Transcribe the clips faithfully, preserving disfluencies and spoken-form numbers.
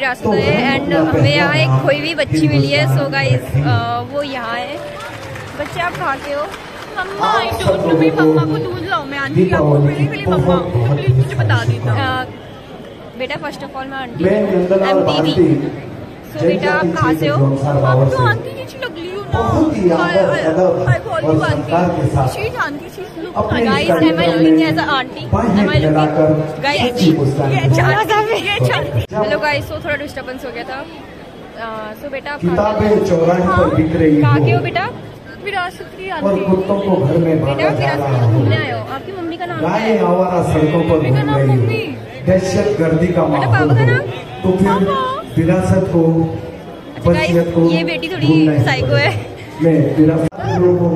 आ चुका है एंड हमें यहाँ एक खोई हुई बच्ची मिली है। सो गाइस वो यहाँ है। बच्चे आप कहाँ के हो? मम्मा आई डोंट नो, मेरी मम्मा को दूध लाओ। मैं आंटी आपको मेरी मेरी मम्मा तो प्लीज मुझे बता देना। बेटा फर्स्ट ऑफ ऑल मैं aunty M T V. So बेटा आप कहाँ से हो? आप तो आंटी नीचे लग ली हो ना। I call you aunty. She is aunty, she is look guys am I looking as a aunty? Am I looking guys? Hello guys, so थोड़ा डिस्टर्बेंस हो गया था। सो बेटा आप कहाँ के हो? बेटा विरासत की आंटी। बेटा विरासत में घूमने आए हो? आपकी मम्मी का नाम क्या है? सड़कों पर मेरा नाम मम्मी। दहशत गर्दी का बेटा पापा का नाम? तो फिर विरासत को गाइस ये बेटी थोड़ी साइको है। मैं विरासत को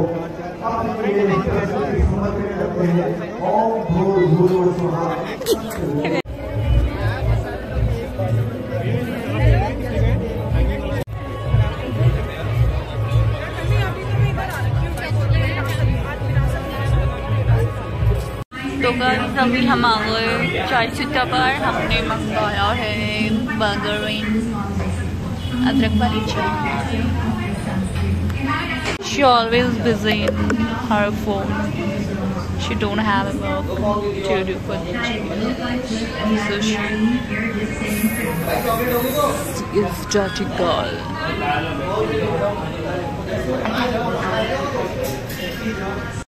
तो गाइस अभी हम आ गए चाय सुट्टा पर। हमने मंगाया है बर्गरिन अदरक वाली चाय। She always busy in her phone. She don't have a work to do for the gym. So she is dirty girl.